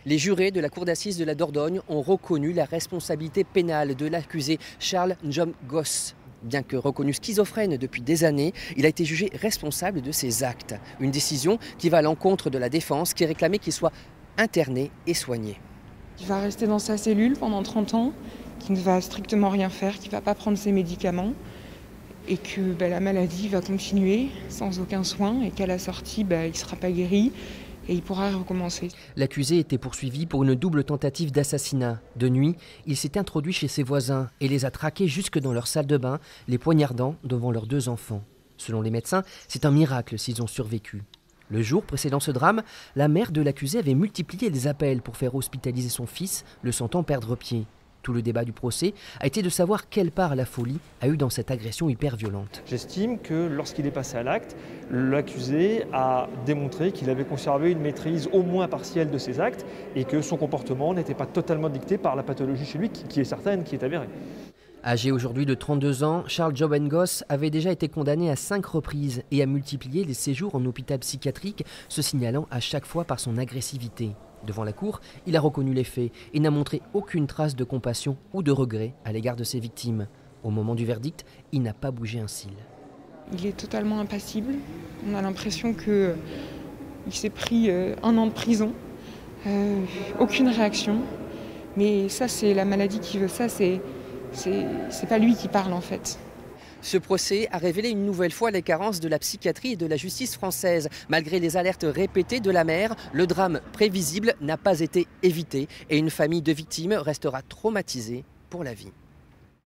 Les jurés de la cour d'assises de la Dordogne ont reconnu la responsabilité pénale de l'accusé Charles Njom-Goss. Bien que reconnu schizophrène depuis des années, il a été jugé responsable de ses actes. Une décision qui va à l'encontre de la défense qui réclamait qu'il soit interné et soigné. Il va rester dans sa cellule pendant 30 ans, qui ne va strictement rien faire, qui ne va pas prendre ses médicaments et que la maladie va continuer sans aucun soin et qu'à la sortie, il ne sera pas guéri et il pourra recommencer. L'accusé était poursuivi pour une double tentative d'assassinat. De nuit, il s'est introduit chez ses voisins et les a traqués jusque dans leur salle de bain, les poignardant devant leurs 2 enfants. Selon les médecins, c'est un miracle s'ils ont survécu. Le jour précédent ce drame, la mère de l'accusé avait multiplié les appels pour faire hospitaliser son fils, le sentant perdre pied. Tout le débat du procès a été de savoir quelle part la folie a eu dans cette agression hyper violente. J'estime que lorsqu'il est passé à l'acte, l'accusé a démontré qu'il avait conservé une maîtrise au moins partielle de ses actes et que son comportement n'était pas totalement dicté par la pathologie chez lui qui est certaine, qui est avérée. Âgé aujourd'hui de 32 ans, Charles Njom-Goss avait déjà été condamné à 5 reprises et a multiplié les séjours en hôpital psychiatrique, se signalant à chaque fois par son agressivité. Devant la cour, il a reconnu les faits et n'a montré aucune trace de compassion ou de regret à l'égard de ses victimes. Au moment du verdict, il n'a pas bougé un cil. Il est totalement impassible. On a l'impression qu'il s'est pris 1 an de prison. Aucune réaction. Mais ça, c'est la maladie qui veut ça. C'est pas lui qui parle en fait. Ce procès a révélé une nouvelle fois les carences de la psychiatrie et de la justice française. Malgré les alertes répétées de la mère, le drame prévisible n'a pas été évité et une famille de victimes restera traumatisée pour la vie.